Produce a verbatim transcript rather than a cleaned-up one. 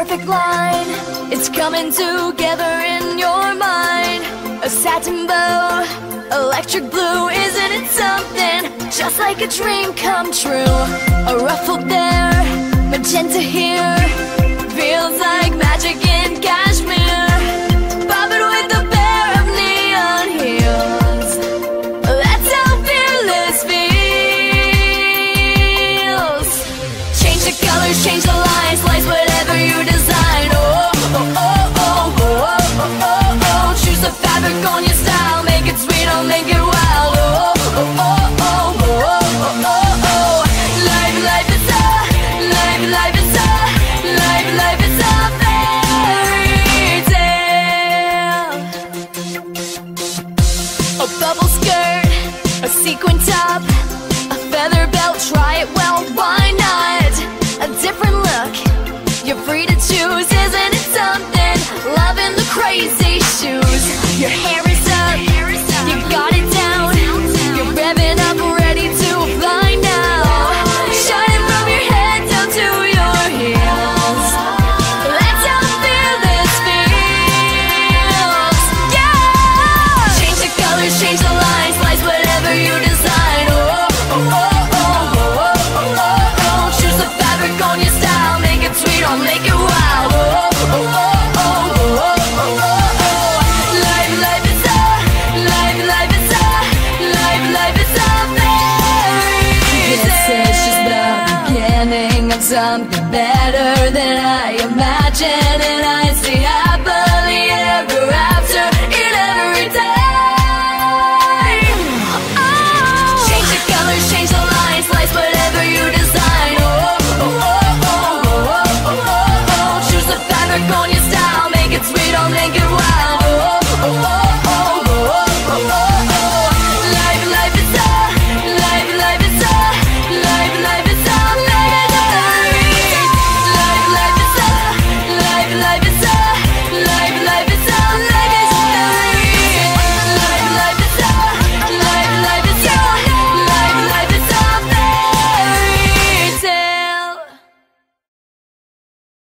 perfect line. It's coming together in your mind. A satin bow, electric blue. Isn't it something? Just like a dream come true. A ruffled there, magenta here. Feels like magic in cashmere. Bobbing with a pair of neon heels. That's how fearless feels. Change the colors, change the lines, slice whatever you design. Oh, oh, oh, oh, oh, oh, oh, oh, oh. Choose the fabric on your style, make it sweet, I'll make it wild. Oh, oh, oh, oh, oh, oh, oh, oh. Life, life is a, life, life is a, life, life is a fairy tale. A bubble skirt, a sequin top, a feather belt, try it well, why not? A different look, you're free to choose. Isn't it something? Loving the crazy shoes. Your hair is up, you got it down. You're revving up, ready to fly now. Shining from your head down to your heels. That's how fearless feels. Yeah! Change the colors, change the lines, slice whatever you design. Oh, oh, oh, oh, oh, oh, oh, oh. Choose the fabric on your style, make it sweet, I'll make it wild. Oh, oh, oh, oh, oh, oh, oh, oh. Life, life is a, life, life is a, life, life is a fairy tale. Yes, it's just the beginning of something